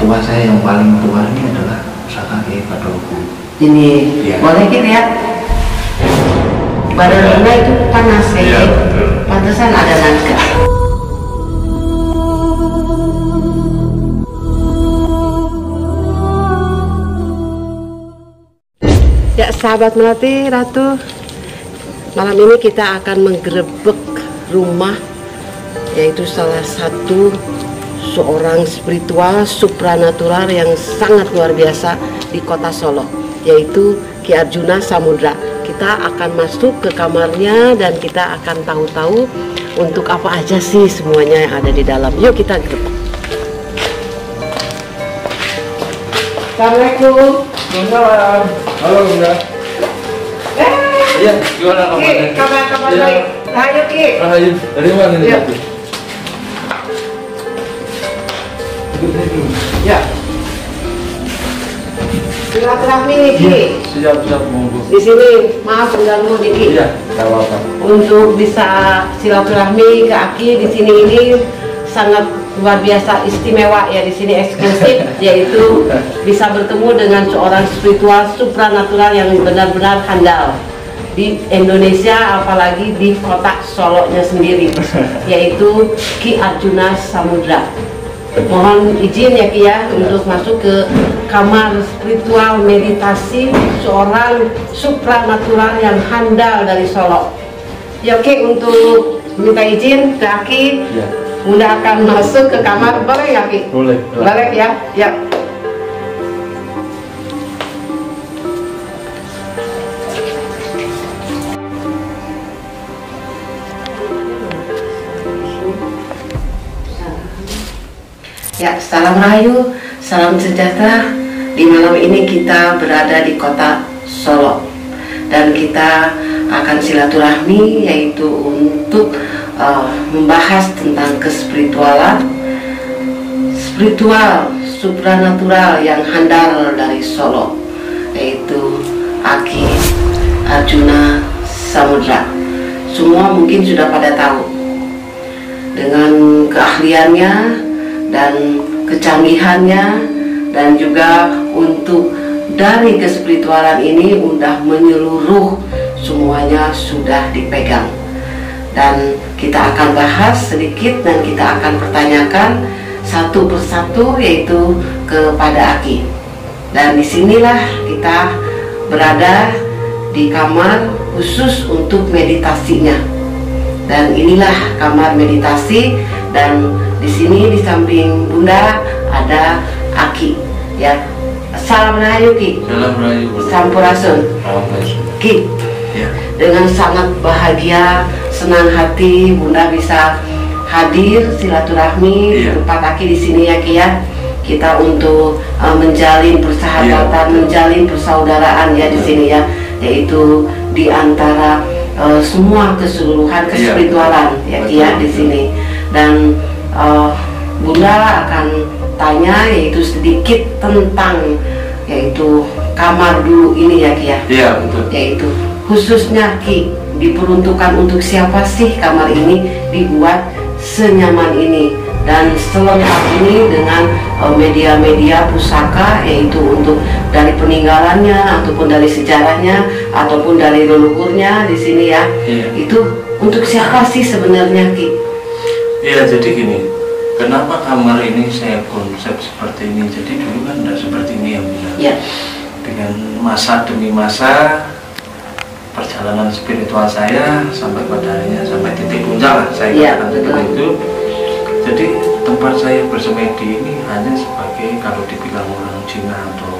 tua saya yang paling tua ini adalah pusaka Kiai Badoku. Ini Ya. boleh kita lihat. Badannya itu panas ya. Iya, betul. Pantesan ada naga. Ya sahabat Melati, Ratu, malam ini kita akan menggerebek rumah, yaitu salah satu seorang spiritual supranatural yang sangat luar biasa di kota Solo, yaitu Ki Arjuna Samudra. Kita akan masuk ke kamarnya dan kita akan tahu-tahu untuk apa aja sih semuanya yang ada di dalam. Yuk kita gerebek. Assalamualaikum. Halo Bunda. Iya, gimana kabarnya? Kabar Iya. baik. Ayo Ki. Ayo, dari mana nih? Iya. Ya. Silaturahmi nih Ki. Siap monggo. Di sini maaf mengganggu nih Ki. Iya, nggak apa-apa. Untuk bisa silaturahmi ke Aki di sini ini sangat luar biasa istimewa ya, di sini eksklusif yaitu bisa bertemu dengan seorang spiritual supranatural yang benar-benar handal di Indonesia, apalagi di kota Solo-nya sendiri, yaitu Ki Arjuna Samudra. Mohon izin ya Ki ya untuk masuk ke kamar spiritual meditasi seorang supranatural yang handal dari Solo. Ya Ki, untuk minta izin ke Aki, Iya. Bunda akan masuk ke kamar, boleh ya Ki? Boleh. Boleh ya? Ya. Ya, salam rahayu, salam sejahtera. Di malam ini kita berada di kota Solo dan kita akan silaturahmi, yaitu untuk membahas tentang kespiritualan, spiritual supranatural yang handal dari Solo, yaitu Aki Arjuna Samudra. Semua mungkin sudah pada tahu dengan keahliannya dan kecanggihannya, dan juga untuk dari kespiritualan ini udah menyeluruh, semuanya sudah dipegang. Dan kita akan bahas sedikit dan kita akan pertanyakan satu persatu, yaitu kepada Aki. Dan disinilah kita berada di kamar khusus untuk meditasinya. Dan inilah kamar meditasi, dan di sini di samping Bunda ada Aki. Ya, salam rahayu Ki. Salam rahayu. Sampurasun. Ki. Ya. Dengan sangat bahagia, senang hati Bunda bisa hadir silaturahmi Iya. tempat Aki di sini ya Ki ya. Kita untuk menjalin persahabatan, Iya. menjalin persaudaraan ya di sini ya, yaitu di antara semua keseluruhan kespiritualan ya Ki ya di sini. Dan Bunda akan tanya yaitu sedikit tentang yaitu kamar dulu ini ya Ki ya. Iya, betul. Yaitu khususnya Ki, diperuntukkan untuk siapa sih kamar ini dibuat senyaman ini dan selengkap ini dengan media-media pusaka, yaitu untuk dari peninggalannya ataupun dari sejarahnya ataupun dari leluhurnya di sini ya. Iya. Itu untuk siapa sih sebenarnya Ki? Iya, jadi gini, kenapa kamar ini saya konsep seperti ini? Jadi dulu kan tidak seperti ini ya Bunda. Ya. Dengan masa demi masa perjalanan spiritual saya sampai pada akhirnya sampai titik puncak lah saya katakan seperti itu. Jadi tempat saya bersemedi ini hanya sebagai, kalau dibilang orang Cina atau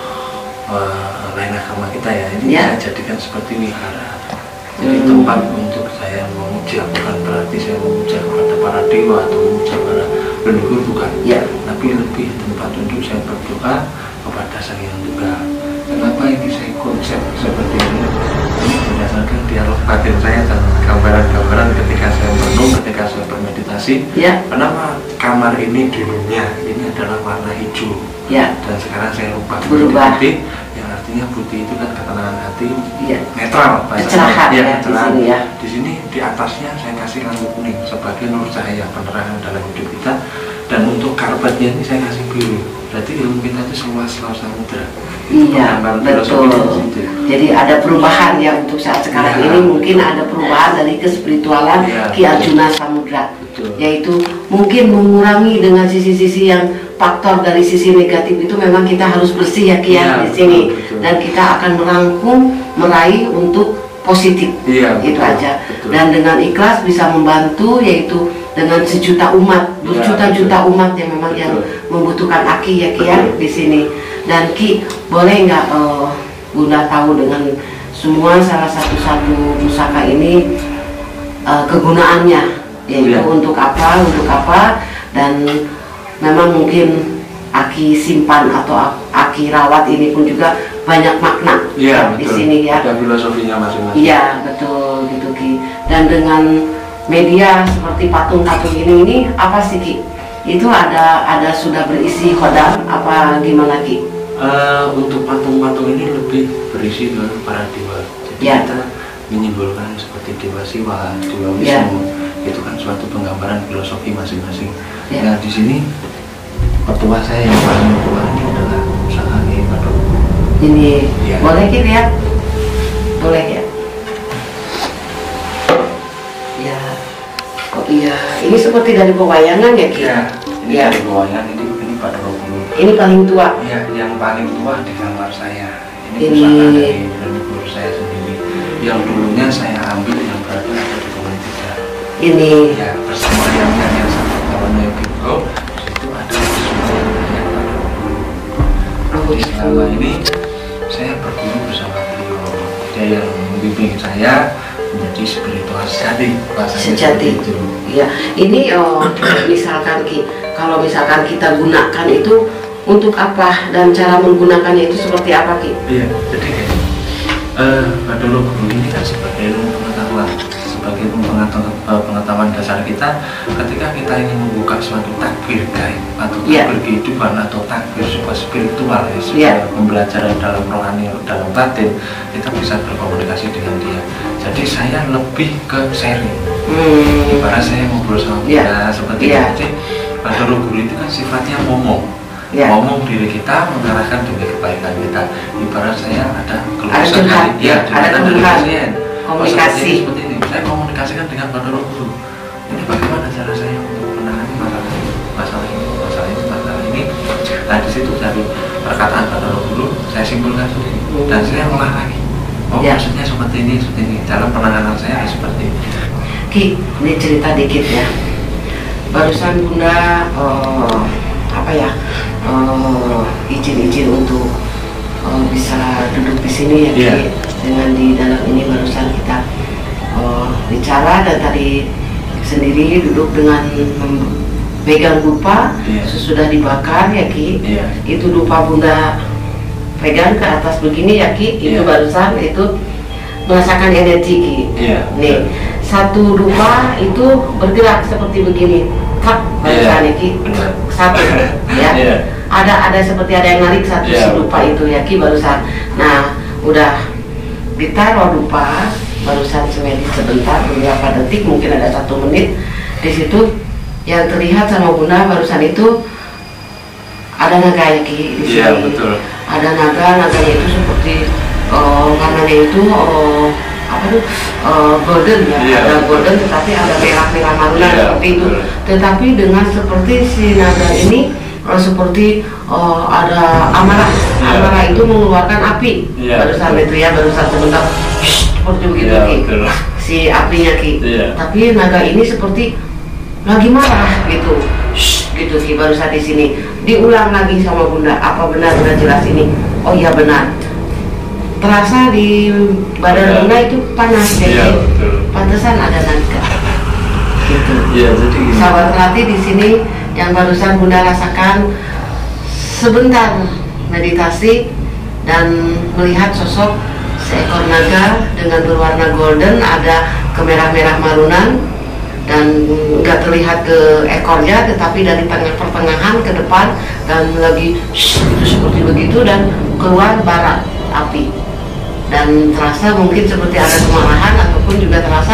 lain agama kita ya, ini saya jadikan seperti wihara. Jadi tempat untuk saya memuja, bukan berarti saya memuja kepada para dewa atau memuja para leluhur, bukan. Tapi lebih tempat untuk saya berdoa kepada Sang Hyang Tunggal. Kenapa ini saya konsep seperti ini? Ini berdasarkan dialog batin saya dan gambaran-gambaran ketika saya merenung, ketika saya bermeditasi. Kenapa kamar ini dulunya ini adalah warna hijau, dan sekarang saya ubah berubah putih, yang artinya putih itu kan ketenangan hati, netral, kecerahan ya, kecerahan. di sini ya. Di sini di atasnya saya kasih lampu kuning sebagai nur cahaya penerangan dalam hidup kita, Dan untuk karpetnya ini saya kasih biru. Berarti ilmu kita itu seluas samudra. Iya, betul. Jadi ada perubahan ya untuk saat sekarang ini, mungkin ada perubahan dari kespiritualan Ki Arjuna Samudra, yaitu mungkin mengurangi dengan sisi-sisi yang faktor dari sisi negatif itu memang kita harus bersih ya Ki di sini, dan kita akan merangkum meraih untuk positif, itu aja. Dan dengan ikhlas bisa membantu, yaitu dengan sejuta umat, berjuta-juta umat yang memang yang membutuhkan Aki ya Ki ya di sini. Dan Ki, boleh nggak Bunda tahu dengan semua salah satu pusaka ini kegunaannya, yaitu untuk apa, dan memang mungkin Aki simpan atau Aki rawat ini pun juga banyak makna di sini ya. Ada filosofinya masing-masing. Iya betul gitu Ki. Dan dengan media seperti patung-patung ini apa sih Ki? Itu ada sudah berisi khodam apa gimana Ki? Untuk patung-patung ini lebih berisi dengan para dewa. Jadi kita menyimbolkan seperti dewa Siwa, dewa Wisnu. Itu kan suatu penggambaran filosofi masing-masing. Nah di sini petua saya yang paling tua ini adalah pusaka Ki Bathara. Ini boleh Ki lihat? Boleh ya? Ya. Oh iya, ini seperti dari pewayangan ya Ki? Ini dari pewayangan, ini Bathara Guru. Ini paling tua? Iya, yang paling tua di kamar saya. Ini pusaka dari leluhur saya sendiri. Yang dulunya saya ambil yang berada ada di Gunung Tiga. Ini? Ya, bersama yang satu kawannya Biko. Itu ada semua yang Bathara Guru. Selama ini saya berguru bersama beliau. Dia yang membimbing saya menjadi spiritual sejati. Iya, ini misalkan Ki, kalau misalkan kita gunakan itu untuk apa dan cara menggunakannya itu seperti apa Ki? Iya, jadi Bathara Guru ini kan sebagai ilmu pengetahuan, sebagai pengetahuan dasar kita ketika kita ingin membuka suatu takbir gaib atau takbir kehidupan atau takbir sebuah spiritual ya, pembelajaran dalam rohani, dalam batin, kita bisa berkomunikasi dengan dia. Jadi saya lebih ke sharing, ibarat saya ngobrol sama dia seperti itu. Jadi Bathara Guru itu kan sifatnya ngomong diri kita, mengarahkan demi kebaikan kita. Ibarat saya ada keluhan dari pasien, komunikasi seperti ini, saya komunikasikan dengan Bathara Guru. Ini bagaimana cara saya untuk menangani masalah ini. Nah di situ dari perkataan Bathara Guru saya simpulkan sendiri dan saya olah lagi. Maksudnya seperti ini. Dalam penanganan saya seperti ini. Ki, ini cerita dikit ya. Barusan Bunda izin untuk bisa duduk di sini ya Ki. Dengan di dalam ini barusan kita bicara, dan tadi sendiri duduk dengan pegang dupa, sesudah dibakar ya Ki. Itu dupa Bunda pegang ke atas begini ya Ki. Itu barusan itu merasakan energi Ki. Nih, satu dupa itu bergerak seperti begini. Barusan ya Ki. Satu ya. Ada seperti ada yang narik satu si dupa itu ya Ki barusan. Nah, udah ditaruh dupa barusan semedis sebentar, beberapa detik, mungkin ada 1 menit. Di situ yang terlihat sama Bunda barusan itu ada naga ya Ki di sini. Iya, betul. Ada naganya itu seperti warnanya itu golden ya, ada golden tetapi ada merah-merah maruna seperti itu. Tetapi dengan seperti si naga ini seperti ada amarah. Amarah itu mengeluarkan api. Barusan itu ya, barusan sebentar seperti begitu Ki. Si apinya Ki. Tapi naga ini seperti lagi marah gitu. Gitu Ki, barusan di sini. Diulang lagi sama Bunda, apa benar-benar jelas ini? Oh iya benar. Terasa di badan Bunda itu panas ya, pantesan ada naga. Gitu. Jadi sahabat pelatih di sini yang barusan Bunda rasakan sebentar meditasi dan melihat sosok seekor naga dengan berwarna golden, ada kemerah-merah marunan dan nggak terlihat ke ekornya, tetapi dari pertengahan ke depan dan lagi itu seperti begitu, dan keluar bara api. Dan terasa mungkin seperti ada kemarahan ataupun juga terasa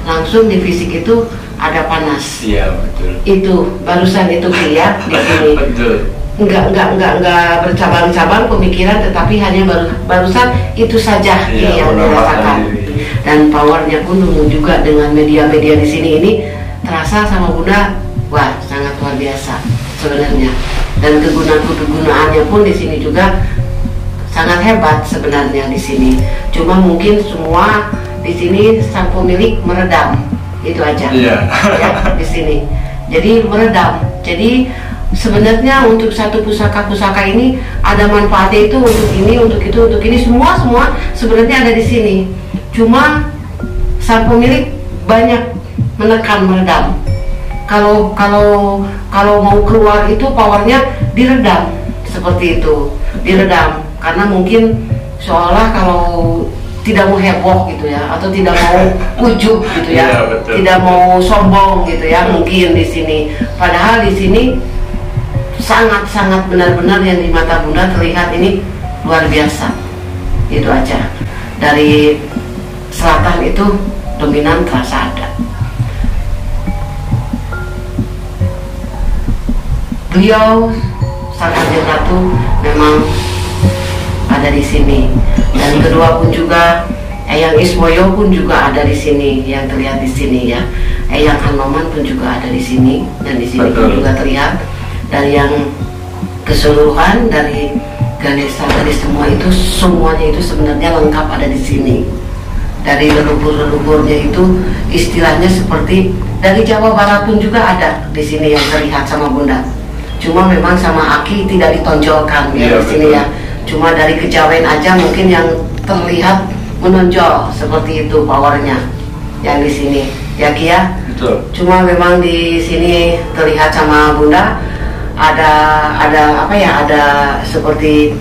langsung di fisik itu ada panas. Iya betul. Itu barusan itu Ki ya di sini. Betul. Enggak bercabang-cabang pemikiran, tetapi hanya barusan itu saja yang dirasakan. Dan powernya pun juga dengan media-media di sini ini terasa sama Bunda, wah sangat luar biasa sebenarnya. Dan kegunaannya pun di sini juga sangat hebat sebenarnya di sini. Cuma mungkin semua di sini sang pemilik meredam, itu aja. Ya, di sini. Jadi meredam. Jadi sebenarnya untuk satu pusaka ini ada manfaatnya, itu untuk ini, untuk itu, untuk ini, semua sebenarnya ada di sini. Cuma sang pemilik banyak menekan meredam. Kalau mau keluar itu powernya diredam, seperti itu, diredam. Karena mungkin seolah kalau tidak mau heboh gitu ya, atau tidak mau ujub gitu ya, tidak mau sombong gitu ya, mungkin di sini. Padahal di sini sangat benar-benar yang di mata Bunda terlihat ini luar biasa. Itu aja. Dari selatan itu dominan terasa ada. Beliau Sang Kanjeng Ratu memang ada di sini, dan kedua pun juga Eyang Ismoyo pun juga ada di sini, yang terlihat di sini ya. Eyang Hanoman pun juga ada di sini, dan di sini pun juga terlihat. Dari yang keseluruhan dari Ganesha, dari semua itu semuanya itu sebenarnya lengkap ada di sini. Dari leluhur-leluhurnya itu istilahnya seperti dari Jawa Barat pun juga ada di sini yang terlihat sama Bunda. Cuma memang sama Aki tidak ditonjolkan ya di sini ya. Cuma dari kejawen aja mungkin yang terlihat menonjol seperti itu powernya yang di sini ya Ki ya. Betul. Cuma memang di sini terlihat sama Bunda ada apa ya, ada seperti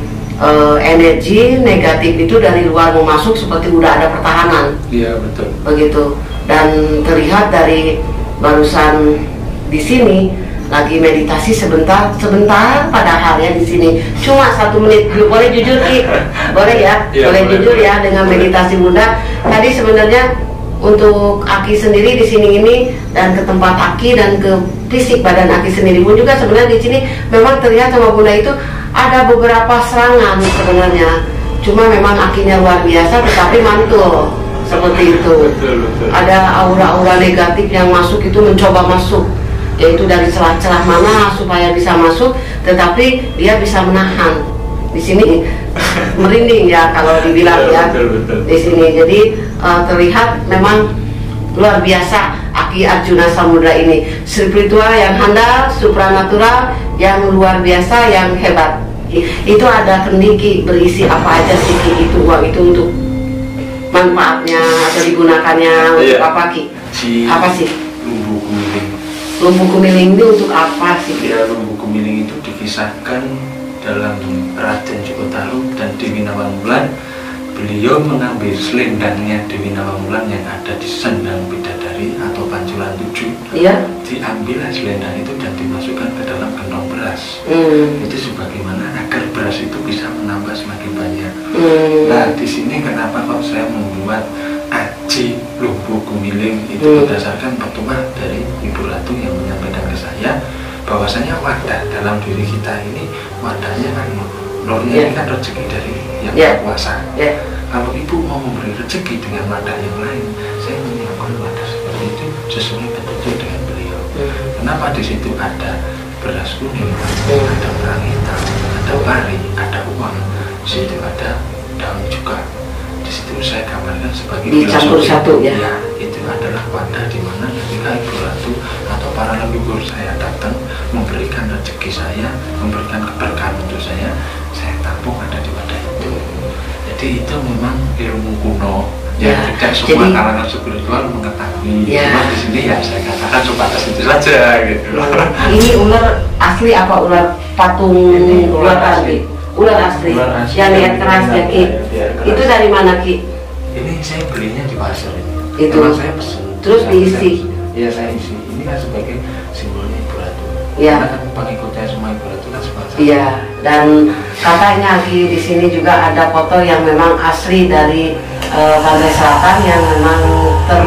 energi negatif itu dari luar mau masuk, seperti udah ada pertahanan. Iya betul. Begitu. Dan terlihat dari barusan di sini lagi meditasi sebentar padahal ya di sini cuma 1 menit. Boleh jujur Ki? Boleh ya? Boleh jujur ya dengan meditasi Bunda. Tadi sebenarnya untuk Aki sendiri di sini ini, dan ke tempat Aki dan ke fisik badan Aki sendiri pun juga sebenarnya di sini memang terlihat sama Bunda itu ada beberapa serangan sebenarnya. Cuma memang Akinya luar biasa, tetapi mantul seperti itu. Ada aura-aura negatif yang masuk itu mencoba masuk, yaitu dari celah-celah mana supaya bisa masuk, tetapi dia bisa menahan. Di sini merinding ya kalau dibilang ya. Di sini jadi terlihat memang luar biasa Aki Arjuna Samudra ini, spiritual yang handal, supranatural yang luar biasa, yang hebat. Itu ada kendiki berisi apa aja sih Ki? Itu uang itu untuk manfaatnya atau digunakannya untuk apa Ki? Apa sih? Lumbu Kumiling. Lumbu Kumiling itu untuk apa sih? Ya, Lumbu Kumiling itu dikisahkan dalam Raden Djoko Tarub dan Dewi Nawangwulan. Beliau mengambil selendangnya Dewi Nawangwulan yang ada di Sendang Bidadari atau Panculan 7. Iya. Diambil selendang itu dan dimasukkan ke dalam kantong beras. Itu sebagaimana agar beras itu bisa menambah semakin banyak. Nah, di sini kenapa kok saya membuat aji Lumbu Kumiling itu berdasarkan petuah dari Ibu Ratu yang menyampaikan ke saya bahwasanya wadah dalam diri kita ini, wadahnya kan ini kan rezeki dari yang berkuasa. Kalau Ibu mau memberi rezeki dengan wadah yang lain, saya menyiapkan wadah seperti itu sesuai petunjuk dengan beliau. Kenapa di situ ada beras kuning, ada kerang hitam, ada pari, ada uang, di situ ada daun juga. Di situ saya gambarkan sebagai dicampur satu ya. Ya, itu adalah wadah di mana ketika Ibu Ratu atau para leluhur saya datang memberikan rezeki saya, memberikan keberkahan untuk saya tampung ada di wadah itu. Jadi itu memang ilmu kuno yang tidak semua kalangan spiritual mengetahui. Cuma di sini ya saya katakan sebatas itu saja gitu. Ini ular asli apa ular patung? Ular asli. Ular asli. Yang lihat keras ya Ki. Itu dari mana Ki? Ini saya belinya di pasar ini. Itu. Saya pesen. Terus diisi. Iya saya isi. Ini kan sebagai simbolnya Ibu Ratu. Iya. Karena kan pengikutnya semua Ibu Ratu kan sebagai. Iya. Dan katanya Ki di sini juga ada foto yang memang asli dari pantai selatan yang memang terreka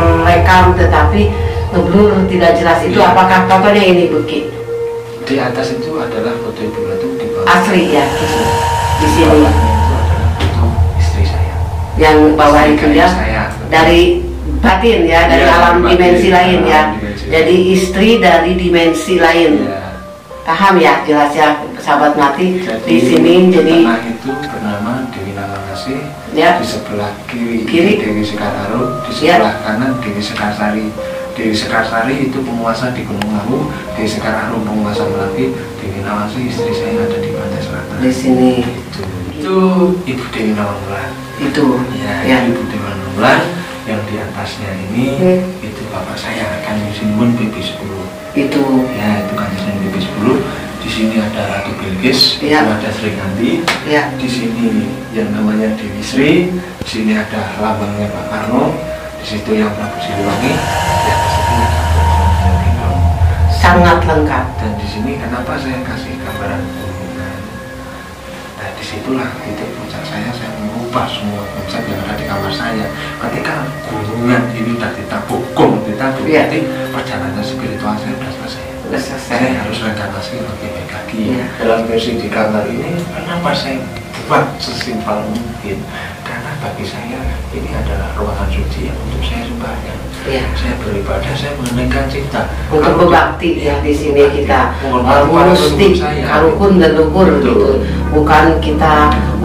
terekam tetapi ngeblur tidak jelas itu apakah fotonya ini Buki? Di atas itu adalah foto ibu itu, di bawah Asli ya di sini. Itu adalah foto istri saya. Yang bawah itu ya Saya. dari batin ya, dari alam dimensi lain ya. Jadi istri dari dimensi lain. Paham ya, jelas ya sahabat Melati. Di sini jadi tanah itu bernama Dewi Nawangasi, ya. di sebelah kiri Dewi Sekartarum, di sebelah kanan Dewi Sekarsari. Dewi Sekarsari itu penguasa di Gunung Lawu, Dewi Sekartarum penguasa Melati, Dewi Nawangasi istri saya ada di pantai selatan. Di sini itu Ibu Dewi Nawangwulan. Itu ya. Ibu Dewi Nawangwulan. Yang di atasnya ini itu bapak saya, Kanjeng Sunan BB10. Itu ya, itu Kanjeng Sunan BB10. Di sini ada Ratu Bilqis, ya. ada Sri Kandi, ya. Di sini yang namanya Dewi Sri, di sini ada lambangnya Pak Karno, di situ yang Prabu Siliwangi, di atas itu ada sangat lengkap. Dan di sini kenapa saya kasih gambaran gunungan? Nah, disitulah titik puncak saya mengubah semua konsep yang ada di kamar saya. Ketika gunungan ini sudah ditabuk, berarti perjalanan spiritual saya sudah selesai. Saya harus reinkarnasi lebih baik lagi. Dalam versi di kamar ini, kenapa saya buat sesimpel mungkin? Karena bagi saya ini adalah ruangan suci yang untuk saya sembahyang. Saya beribadah, saya mengeningkan cipta. Untuk berbakti ya di sini kita mustik, karukun dan luhur gitu. Bukan kita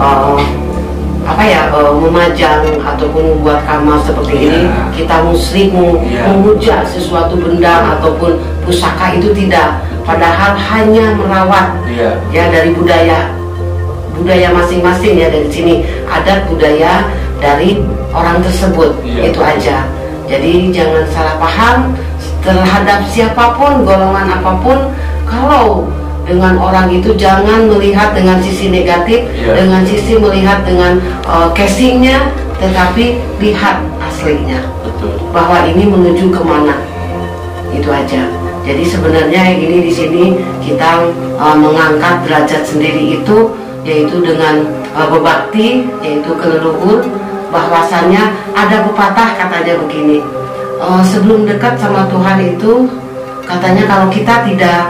memajang ataupun membuat kamar seperti ini kita musrik memuja sesuatu benda ataupun pusaka itu tidak, padahal hanya merawat ya dari budaya masing-masing ya, dari sini adat budaya dari orang tersebut itu aja. Jadi jangan salah paham terhadap siapapun, golongan apapun. Kalau dengan orang itu jangan melihat dengan sisi negatif, dengan sisi melihat dengan casingnya, tetapi lihat aslinya. Bahwa ini menuju kemana, itu aja. Jadi sebenarnya ini di sini kita mengangkat derajat sendiri itu, yaitu dengan berbakti, yaitu ke leluhur. Bahwasannya ada pepatah katanya begini, sebelum dekat sama Tuhan itu katanya kalau kita tidak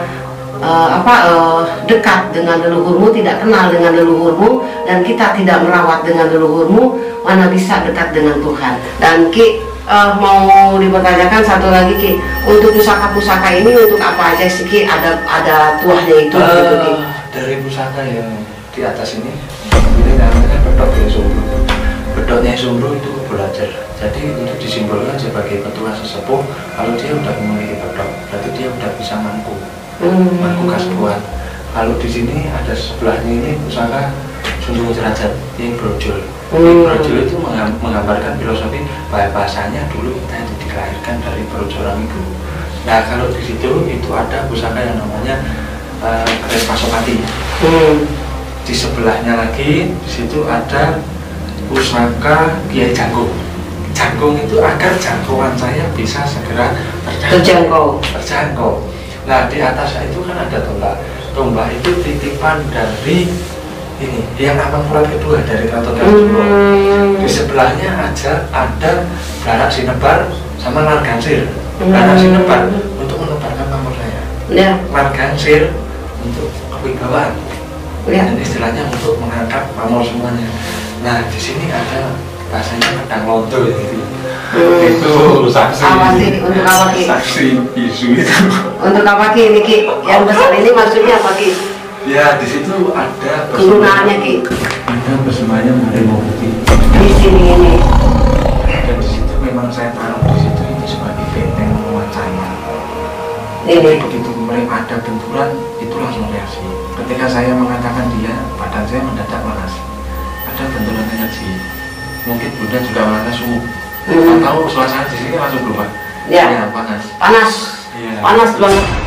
dekat dengan leluhurmu, tidak kenal dengan leluhurmu, dan kita tidak merawat dengan leluhurmu, mana bisa dekat dengan Tuhan. Dan Ki mau dipertanyakan satu lagi Ki, untuk pusaka-pusaka ini untuk apa aja sih Ki? Ada tuahnya itu gitu Ki? Dari pusaka yang di atas ini namanya bedok ya Sumbru. Bedoknya Sumbru itu belajar. Jadi untuk disimbolkan sebagai ketua sesepuh, kalau dia udah memiliki bedok, berarti dia udah bisa mampu kasubuan. Kalau di sini ada sebelahnya ini pusaka Sundung Derajat, ini brojol. Brojol itu menggambarkan filosofi bahasanya dulu kita itu dilahirkan dari brojolan itu. Nah kalau di situ itu ada pusaka yang namanya Keris Pasopati. Di sebelahnya lagi di situ ada pusaka Kiai Jangkung. Jangkung itu agar jangkauan saya bisa segera terjangkau. Nah di atas itu kan ada tombak. Tombak itu titipan dari ini yang abang pulang kedua dari Ratu Galuh. Di sebelahnya aja ada Blarak Sinebar sama Largansir. Blarak Sinebar untuk menebarkan pamor saya. Largansir untuk kewibawaan. Dan istilahnya untuk mengangkat pamor semuanya. Nah di sini ada rasanya pedang lonto gitu. Itu saksi. Untuk apa Ki? Saksi bisu itu. Untuk apa Ki ini Ki? Yang besar ini maksudnya apa Ki? Ya di situ ada kegunaannya Ki. Ada bersemayam harimau putih. Di sini ini. Dan di situ memang saya taruh di situ itu sebagai benteng menguat saya. Ini. Begitu mereka ada benturan itu langsung reaksi. Ketika saya mengatakan dia, badan saya mendadak panas. Ada benturan energi. Mungkin Bunda juga merasa suhu. Atau suasana di sini langsung berubah. Ya. Panas. Panas banget.